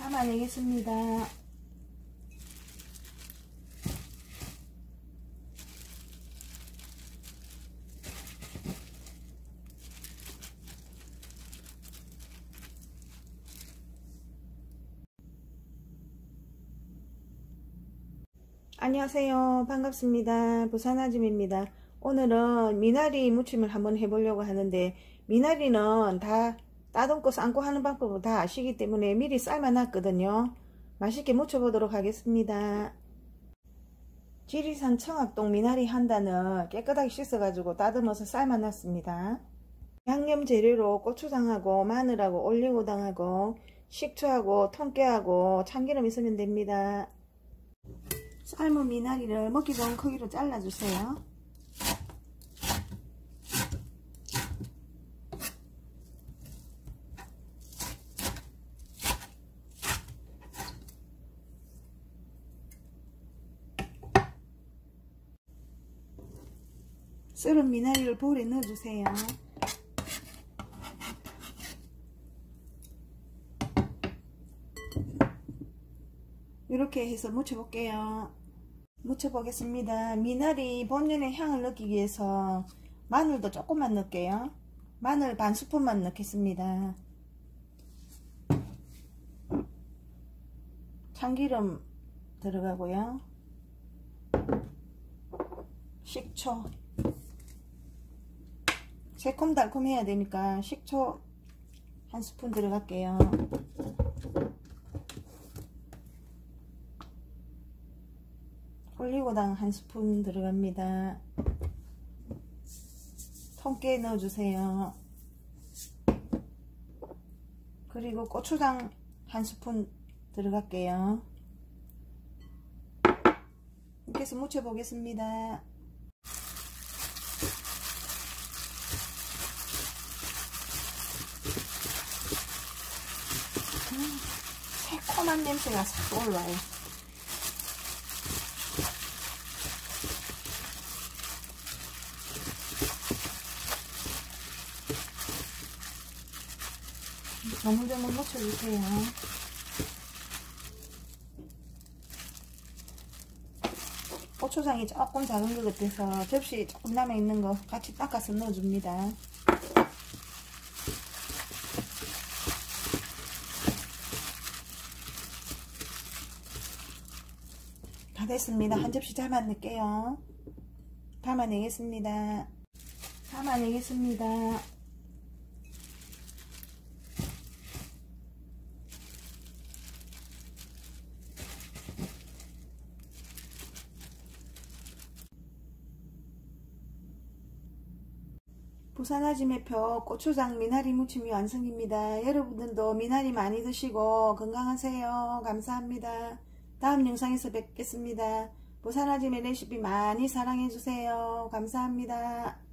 담아내겠습니다. 안녕하세요. 반갑습니다. 부산아줌입니다. 오늘은 미나리 무침을 한번 해보려고 하는데, 미나리는 다 따듬고 삶고 하는 방법을 다 아시기 때문에 미리 삶아 놨거든요. 맛있게 무쳐보도록 하겠습니다. 지리산 청학동 미나리 한 단을 깨끗하게 씻어가지고 따듬어서 삶아 놨습니다. 양념 재료로 고추장하고 마늘하고 올리고당하고 식초하고 통깨하고 참기름 있으면 됩니다. 삶은 미나리를 먹기 좋은 크기로 잘라주세요. 썰은 미나리를 볼에 넣어주세요. 이렇게 해서 무쳐볼게요. 무쳐보겠습니다. 미나리 본연의 향을 넣기 위해서 마늘도 조금만 넣을게요. 마늘 반 스푼만 넣겠습니다. 참기름 들어가고요. 식초, 새콤달콤 해야 되니까 식초 한 스푼 들어갈게요. 올리고당 한 스푼 들어갑니다. 통깨 넣어주세요. 그리고 고추장 한 스푼 들어갈게요. 이렇게 해서 무쳐보겠습니다. 새콤한 냄새가 싹 올라와요. 조물조물 묻혀주세요. 고추장이 조금 작은 것 같아서 접시 조금 남아있는 거 같이 닦아서 넣어줍니다. 다 됐습니다. 한 접시 담아낼게요. 담아내겠습니다. 부산아줌매표 고추장 미나리 무침이 완성입니다. 여러분들도 미나리 많이 드시고 건강하세요. 감사합니다. 다음 영상에서 뵙겠습니다. 부산아줌매 레시피 많이 사랑해주세요. 감사합니다.